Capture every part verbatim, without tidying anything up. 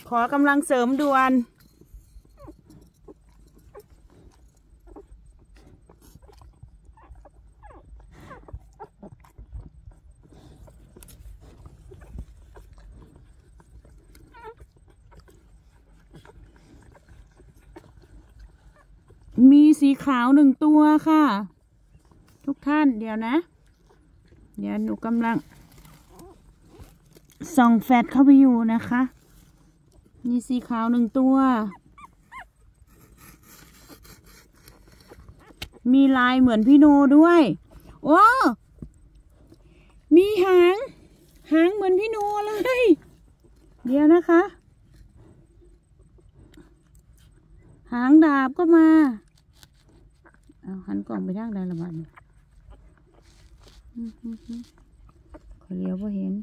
ขอกำลังเสริมด่วนมีสีขาวหนึ่งตัวค่ะทุกท่านเดี๋ยวนะเดี๋ยวหนูกำลังส่องแฟลชเข้าไปอยู่นะคะมีสีขาวหนึ่งตัวมีลายเหมือนพี่โนด้วยโอ้มีหางหางเหมือนพี่โนเลยเดี๋ยวนะคะหางดาบก็มาเอาหันกล่องไปทางใดละบัดขอเลี้ยวพอเห็น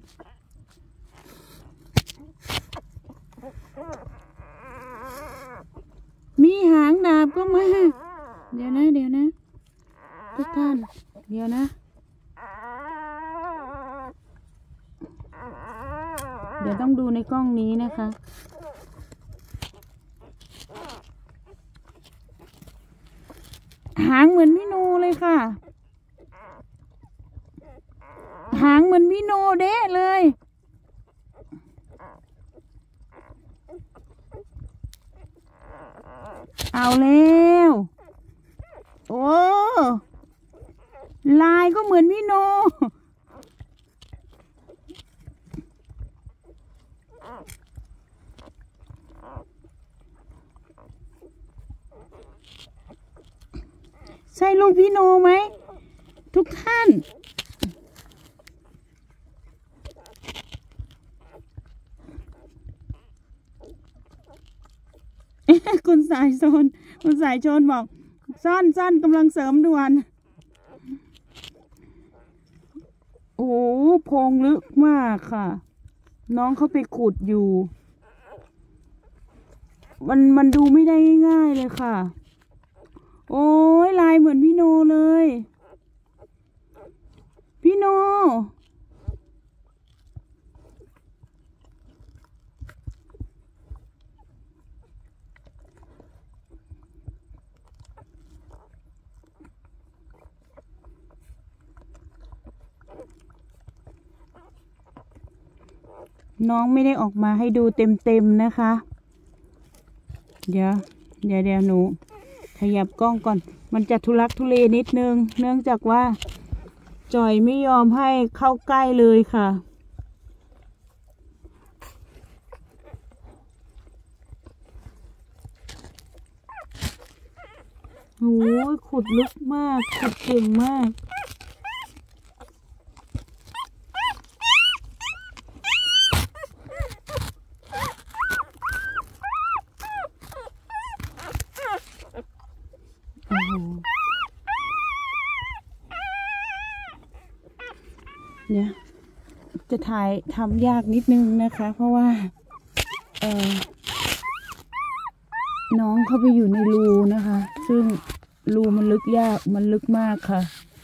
มีหางดาบก็มาเดี๋ยวนะเดี๋ยวนะทุกท่านเดี๋ยวนะเดี๋ยวต้องดูในกล้องนี้นะคะหางเหมือนพี่โนเลยค่ะหางเหมือนพี่โนเด้เลยเอาแล้วโอ้ลายก็เหมือนพี่โนใช่ลูกพี่โนไหมทุกท่านคุณสายชนคุณสายชนบอกซ่อนซ่อนกำลังเสริมด่วนโอ้โพรงลึกมากค่ะน้องเขาไปขุดอยู่มันมันดูไม่ได้ง่ายๆเลยค่ะโอ้ยลายเหมือนพี่โนเลยพี่โนน้องไม่ได้ออกมาให้ดูเต็มๆนะคะเดี๋ยวเดี๋ยวเดี๋ยวหนูขยับกล้องก่อนมันจะทุลักทุเลนิดนึงเนื่องจากว่าจอยไม่ยอมให้เข้าใกล้เลยค่ะโอ้ยขุดลึกมากขุดเก่งมากเนี่ยจะถ่ายทำยากนิดนึงนะคะเพราะว่าเออน้องเขาไปอยู่ในรูนะคะซึ่งรูมันลึกยากมันลึกมากค่ะ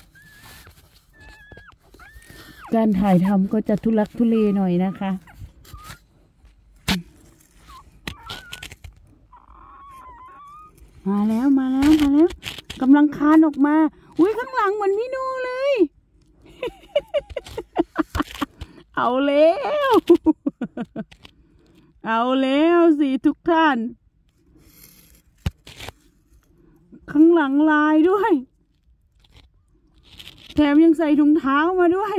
การถ่ายทำก็จะทุลักทุเลหน่อยนะคะมาแล้วมาแล้วมาแล้วกำลังคานออกมาอุ้ยข้างหลังเหมือนพี่โนเลยเอาแล้วเอาแล้วสิทุกท่านข้างหลังลายด้วยแถมยังใส่ถุงเท้ามาด้วย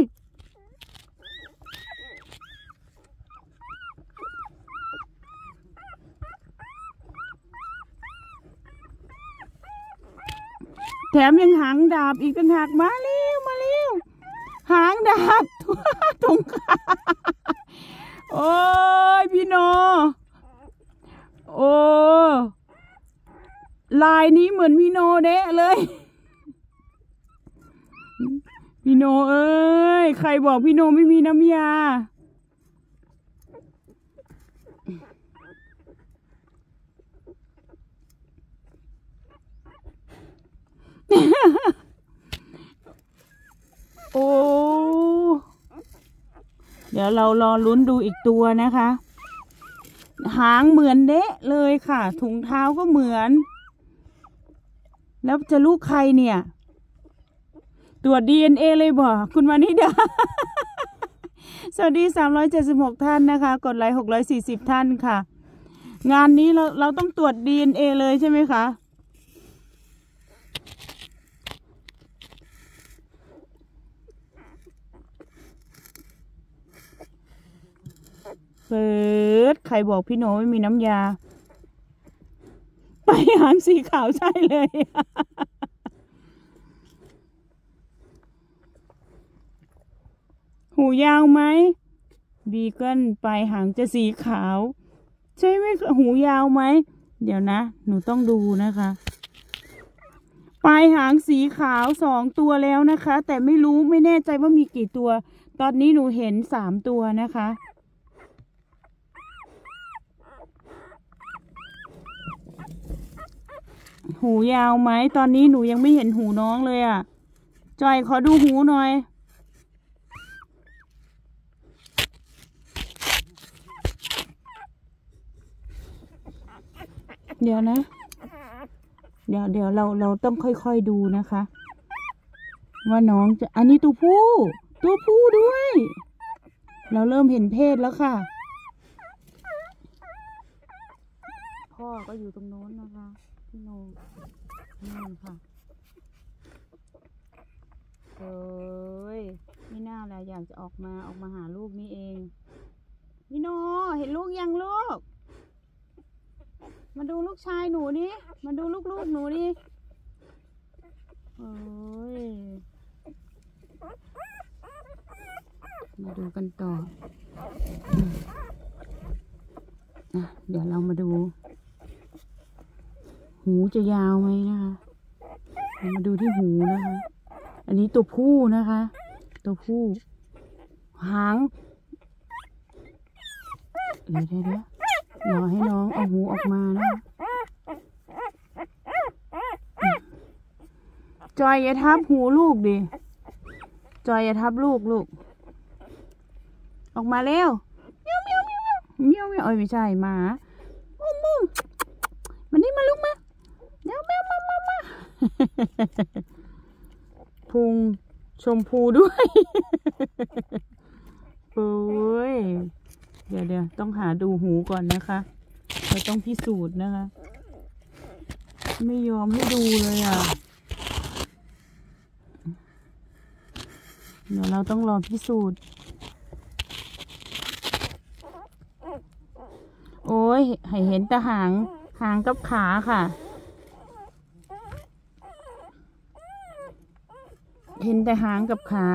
แถมยังหางดาบอีกต่างหากมาเร็วมาเร็วหางดาบตรงขาโอ้ยพี่โนโอ้ลายนี้เหมือนพี่โนเด้เลยพี่โนเอ้ยใครบอกพี่โนไม่มีน้ำยาโอ้เดี๋ยวเรารอลุ้นดูอีกตัวนะคะหางเหมือนเดะเลยค่ะถุงเท้าก็เหมือนแล้วจะลูกใครเนี่ยตรวจ ดี เอ็น เอ เลยบ่คุณวานิดา สวัสดีสามร้อยเจ็ดสิบหกท่านนะคะกดไลค์หกร้อยสี่สิบท่านค่ะงานนี้เราเราต้องตรวจ ดี เอ็น เอ เลยใช่ไหมคะเฟิร์สใครบอกพี่โนไม่มีน้ำยาไปหางสีขาวใช่เลย หูยาวไหมบีเกิลปลายหางจะสีขาวใช่ไหมหูยาวไหมเดี๋ยวนะหนูต้องดูนะคะปลายหางสีขาวสองตัวแล้วนะคะแต่ไม่รู้ไม่แน่ใจว่ามีกี่ตัวตอนนี้หนูเห็นสามตัวนะคะหูยาวไหมตอนนี้หนูยังไม่เห็นหูน้องเลยอ่ะจอยขอดูหูหน่อยเดี๋ยวนะเดี๋ยวเดี๋ยวเราเราต้องค่อยๆดูนะคะว่าน้องจะอันนี้ตัวผู้ตัวผู้ด้วยเราเริ่มเห็นเพศแล้วค่ะพ่อก็อยู่ตรงโน้นนะคะพี่โนนี่ค่ะเอ้ยไม่น่าแหละอยากจะออกมาออกมาหาลูกนี่เองพี่โนเห็นลูกยังลูกมาดูลูกชายหนูนี่มาดูลูกๆหนูนี่โอ้ยมาดูกันต่ออ่ะเดี๋ยวเรามาดูหูจะยาวไหมนะคะเรามาดูที่หูนะคะอันนี้ตัวผู้นะคะตัวผู้หางเดี๋ยวเดี๋ยวเดี๋ยวรอให้น้องเอาหูออกมานะจอยอย่าทับหูลูกดิจอยอย่าทับลูกลูกออกมาเร็วเมียวเมียวเมียวเมียวเมียวเอ้ยไม่ใช่หมาอุ้มอุ้มมันนี่มาลูกมาเดี๋ยวแมวมามามาพุงชมพูด้วยโอ้ยเดี๋ยวเดี๋ยวต้องหาดูหูก่อนนะคะเราต้องพิสูจน์นะคะไม่ยอมให้ดูเลยอ่ะเดี๋ยวเราต้องรอพิสูจน์โอ้ยให้เห็นแต่หางหางกับขาค่ะเห็นแต่หางกับขา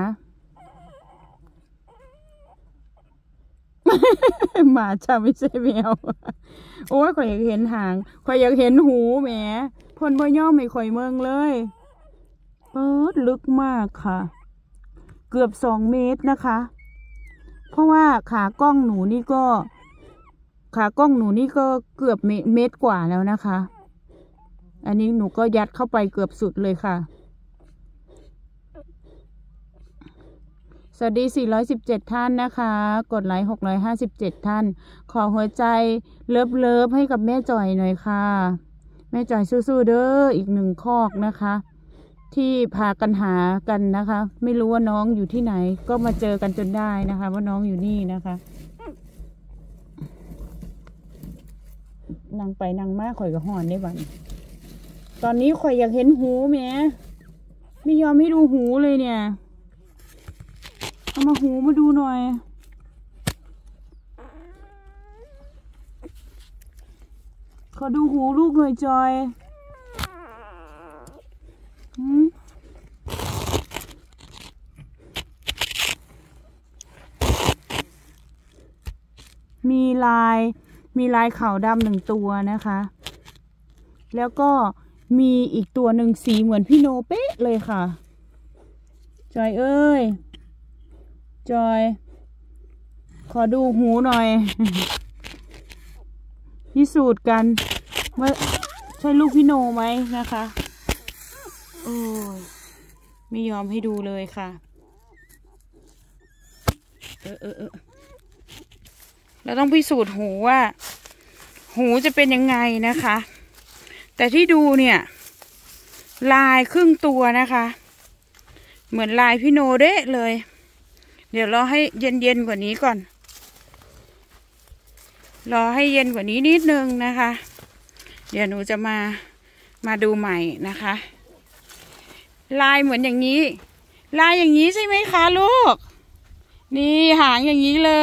หมาจะไม่ใช่แมวโอ้ยข่อยอยากเห็นหางข่อยอยากเห็นหูแหมพ่นบ่ย่อมไม่ข่อยเมืองเลยเปิดลึกมากค่ะเกือบสองเมตรนะคะเพราะว่าขากล้องหนูนี่ก็ขากล้องหนูนี่ก็เกือบเมตรกว่าแล้วนะคะอันนี้หนูก็ยัดเข้าไปเกือบสุดเลยค่ะสวัสดีสี่ร้อยสิบเจ็ดท่านนะคะกดไลค์หกร้อยห้าสิบเจ็ดท่านขอหัวใจเลิฟเลิฟให้กับแม่จ่อยหน่อยค่ะแม่จ่อยสู้ๆเด้ออีกหนึ่งคอกนะคะที่พากันหากันนะคะไม่รู้ว่าน้องอยู่ที่ไหนก็มาเจอกันจนได้นะคะว่าน้องอยู่นี่นะคะนางไปนางมาข่อยกับห่อนได้บันตอนนี้ข่อยอยากเห็นหูแม่ไม่ยอมให้ดูหูเลยเนี่ยเอามาหูมาดูหน่อยขอดูหูลูกหน่อยจอยมีลายมีลายขาวดำหนึ่งตัวนะคะแล้วก็มีอีกตัวหนึ่งสีเหมือนพี่โนเป๊ะเลยค่ะจอยเอ้ยจอยขอดูหูหน่อยพิสูจน์กันว่าใช่ลูกพี่โนไหมนะคะโอ้ไม่ยอมให้ดูเลยค่ะเออเออเออเราต้องพิสูจน์หูว่าหูจะเป็นยังไงนะคะ แต่ที่ดูเนี่ยลายครึ่งตัวนะคะ เหมือนลายพี่โนเด้เลย เดี๋ยวรอให้เย็นๆกว่านี้ก่อน รอให้เย็นกว่านี้นิดนึงนะคะ เดี๋ยวหนูจะมามาดูใหม่นะคะ ลายเหมือนอย่างนี้ ลายอย่างนี้ใช่ไหมคะลูกนี่หางอย่างนี้เลย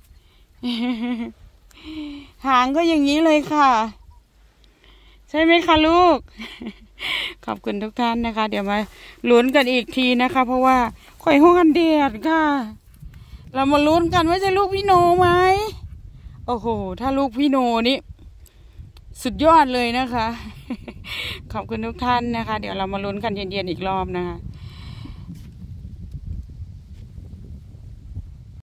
หางก็อย่างนี้เลยค่ะใช่ไหมคะลูก ขอบคุณทุกท่านนะคะเดี๋ยวมาลุ้นกันอีกทีนะคะเพราะว่าข่อยห้องกันเดียดค่ะเรามาลุ้นกันว่าจะลูกพี่โนไหมโอ้โหถ้าลูกพี่โนนี่สุดยอดเลยนะคะ ขอบคุณทุกท่านนะคะเดี๋ยวเรามาลุ้นกันเย็นๆอีกรอบนะคะ